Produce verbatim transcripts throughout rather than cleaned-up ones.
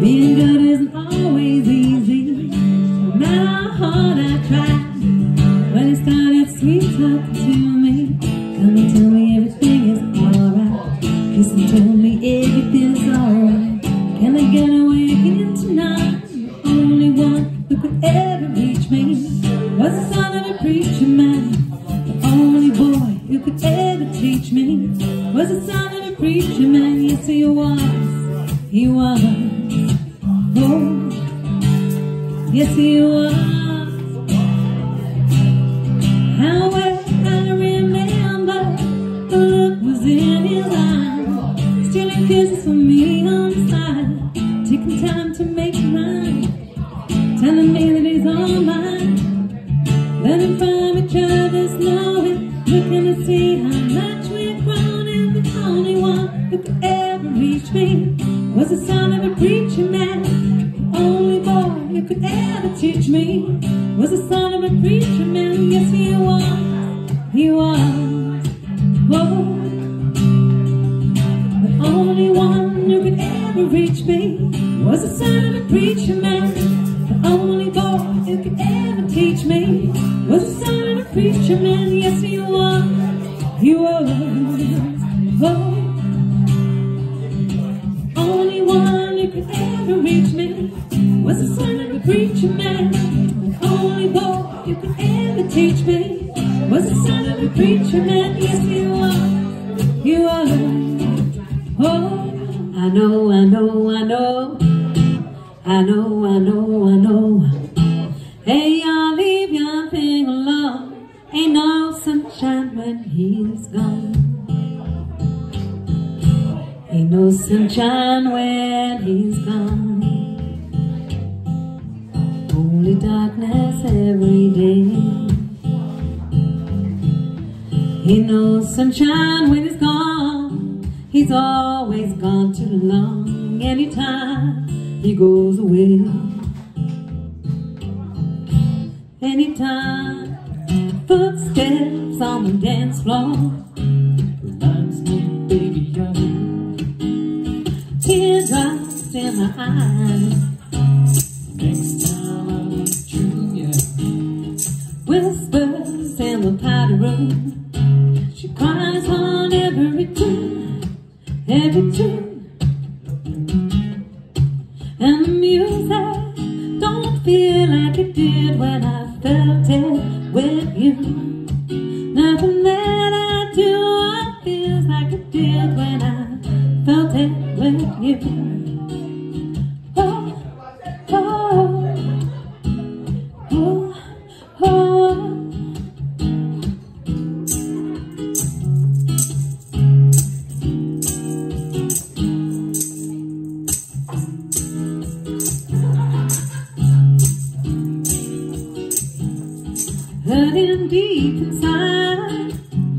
Being good isn't always easy, no matter how hard I try. When it started sweet talking to me, come and tell me everything is alright. Kiss and tell me everything is alright. Can I get away again tonight? The only one who could ever reach me was the son of a preacher man. The only boy who could ever teach me was the son of a preacher man. Yes, he was, he was. Oh, yes, he was. How well I remember the look was in his eyes, stealing kisses from me on the side, taking time to make mine, telling me that he's all mine, learning from each other's knowing, looking to see how much we've grown. And the only one who could ever reach me was the son of a preacher man. The only boy who could ever teach me was the son of a preacher man. Yes, he was, he was. Oh, the only one who could ever reach me was the son of a preacher man. The only boy who could ever teach me was the son of a preacher man. Yes, he was, he was. Oh, only one who could ever reach me was the son of a preacher man. The only boy who could ever teach me was the son of a preacher man. Yes, he was, he was. Oh, I know, I know, I know, I know, I know, I know. Hey, y'all, leave your thing alone. Ain't no sunshine when he's gone. Ain't no sunshine when he's gone. Only darkness every day. Ain't no sunshine when he's gone. He's always gone too long. Anytime he goes away, anytime footsteps on the dance floor reminds me, baby, of you. Teardrops in my eyes next time I dream you. Whispers in the party room. She cries on every tune, every tune. And the music don't feel like it did when I felt it with you. Nothing that I do feels like it did when I felt it with you. Oh, oh, oh, oh. Hurting deep inside,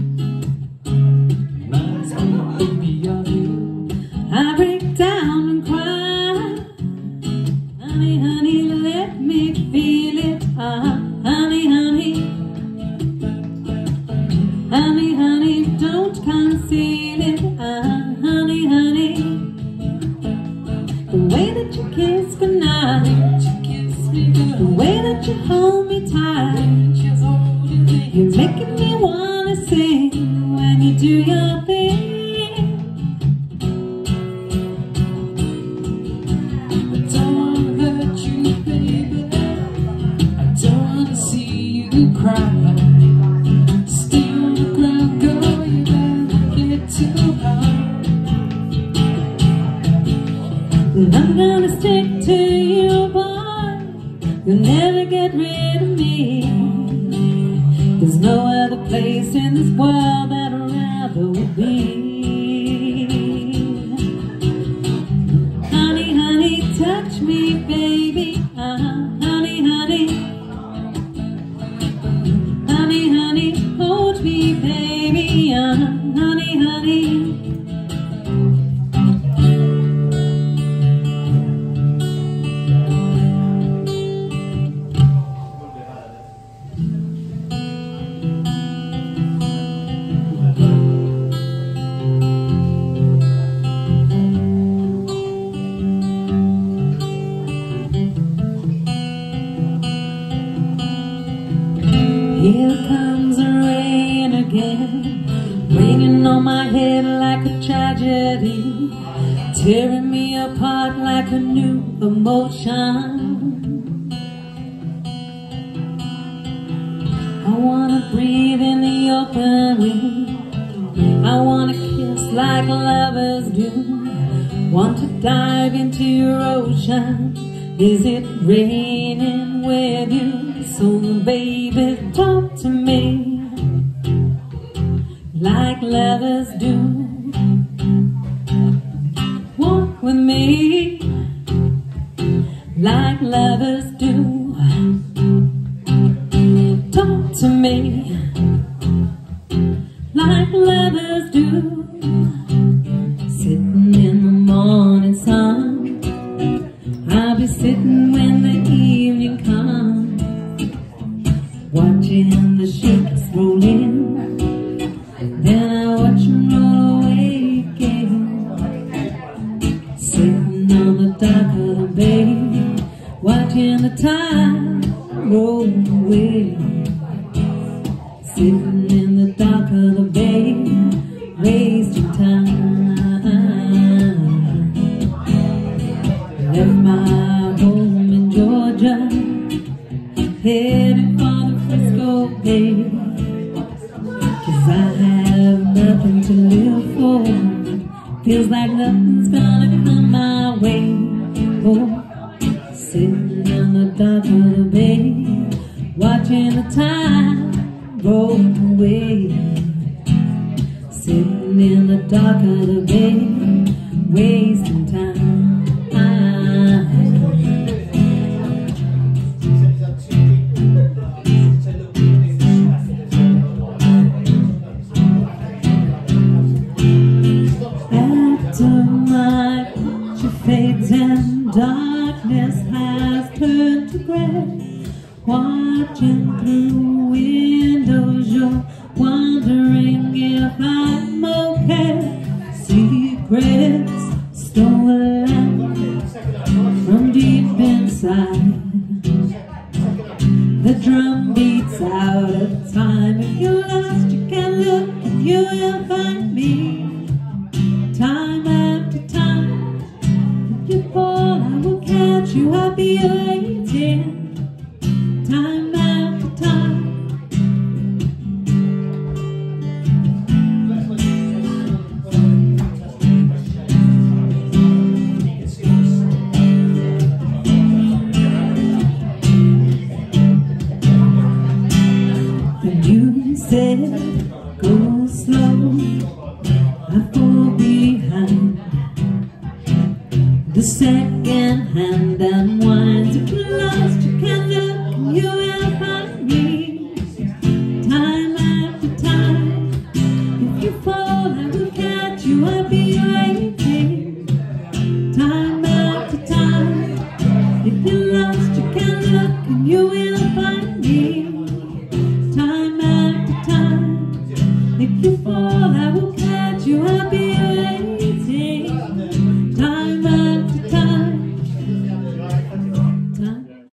reminds me, baby, of you. I break down and cry. Honey, honey, let me feel it. Uh, honey, honey, honey, honey, don't conceal it. Uh, honey, honey, the way that you kiss goodnight, the way that you hold me tight, you're making me wanna sing when you do your thing. I don't wanna hurt you, baby. I don't wanna see you cry. Stay on the ground, girl, you better get too high. And I'm gonna stick to you, boy. You'll never get rid of me. There's no other place in this world that I'd rather be. Honey, honey, touch me, baby. Uh-huh. Honey, honey, honey, honey, hold me, baby. Uh-huh. Honey, honey. a new emotion. I wanna breathe in the open wind. I wanna kiss like lovers do. Want to dive into your ocean. Is it raining with you? So baby, talk to me like lovers do. Walk with me like lovers do. Talk to me like lovers do. Sitting in the morning sun, I'll be sitting when the evening comes, watching the ships roll in, then I watch them roll away again. Sitting on the dock of the bay, watching the tide roll away. Sitting in the dock of the bay, wasting time. Left my home in Georgia, headed for the Frisco Bay, 'cause I have nothing to live for. Feels like nothing's gonna come my way. Oh, sitting in the dock of the bay, watching the tide roll away. Sitting in the dark of the bay, wasting time. After my picture fades and darkness has turned to gray, watching through windows, you're wondering if I'm okay. Secrets stolen from deep inside. The drum beats out of time. If you're lost, you can look and you will find me. Time after time, if you fall, I will catch you. I'll be waiting. Time after time. And you said, go slow, I fall behind. The second hand unwinds. If you're lost, you can look and you will find me. Time after time. If you fall, I will catch you. I'll be waiting. Time after time. If you're lost, you can look and you will